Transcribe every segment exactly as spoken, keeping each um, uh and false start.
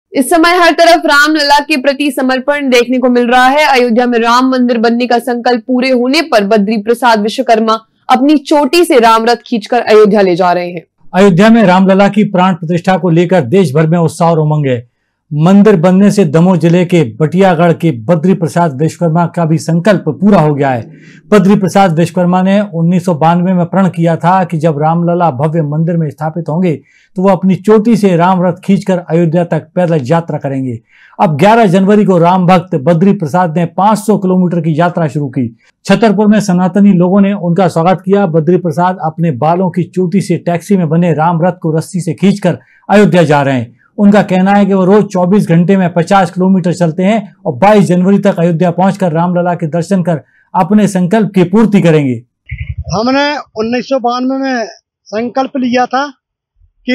इस समय हर तरफ रामलला के प्रति समर्पण देखने को मिल रहा है। अयोध्या में राम मंदिर बनने का संकल्प पूरे होने पर बद्री प्रसाद विश्वकर्मा अपनी चोटी से राम रथ खींचकर अयोध्या ले जा रहे हैं। अयोध्या में रामलला की प्राण प्रतिष्ठा को लेकर देश भर में उत्साह और उमंग है। मंदिर बनने से दमोह जिले के बटियागढ़ के बद्री प्रसाद विश्वकर्मा का भी संकल्प पूरा हो गया है। बद्री प्रसाद विश्वकर्मा ने उन्नीस सौ बानवे में प्रण किया था कि जब रामलला भव्य मंदिर में स्थापित होंगे तो वो अपनी चोटी से राम रथ खींचकर अयोध्या तक पैदल यात्रा करेंगे। अब ग्यारह जनवरी को राम भक्त बद्री प्रसाद ने पाँच सौ किलोमीटर की यात्रा शुरू की। छतरपुर में सनातनी लोगों ने उनका स्वागत किया। बद्री प्रसाद अपने बालों की चोटी से टैक्सी में बने राम रथ को रस्सी से खींचकर अयोध्या जा रहे हैं। उनका कहना है कि वो रोज चौबीस घंटे में पचास किलोमीटर चलते हैं और बाईस जनवरी तक अयोध्या पहुंचकर रामलला के दर्शन कर अपने संकल्प की पूर्ति करेंगे। हमने उन्नीस सौ बानवे में संकल्प लिया था कि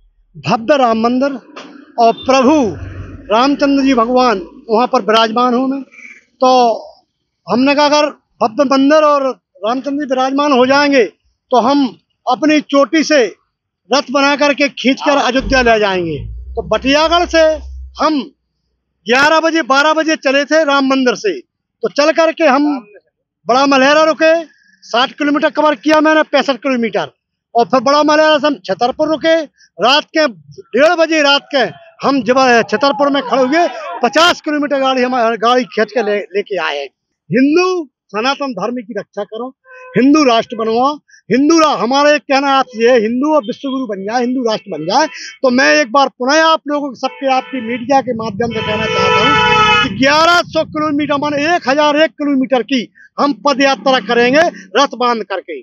भव्य राम मंदिर और प्रभु रामचंद्र जी भगवान वहां पर विराजमान हो में, तो हमने कहा अगर भव्य मंदिर और रामचंद्र जी विराजमान हो जाएंगे तो हम अपनी चोटी से रथ बना करके खींचकर अयोध्या ले जाएंगे। तो बटियागढ़ से हम ग्यारह बजे बारह बजे चले थे राम मंदिर से, तो चल करके हम बड़ा मलहरा रुके, साठ किलोमीटर कवर किया मैंने, पैंसठ किलोमीटर, और फिर बड़ा मलहरा से हम छतरपुर रुके। रात के डेढ़ बजे रात के हम जब छतरपुर में खड़े हुए, पचास किलोमीटर गाड़ी हम गाड़ी खींच के ले लेके आए। हिंदू सनातन धर्म की रक्षा करो, हिंदू राष्ट्र बनवाओ, हिंदू हमारा एक कहना आपसे ये हिंदू और विश्वगुरु बन जाए, हिंदू राष्ट्र बन जाए। तो मैं एक बार पुनः आप लोगों के सबके आपकी मीडिया के माध्यम से कहना चाहता हूँ कि ग्यारह सौ किलोमीटर माने एक हजार एक किलोमीटर की हम पद यात्रा करेंगे रथ बांध करके।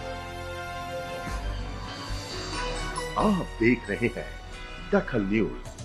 आप देख रहे हैं दखल न्यूज।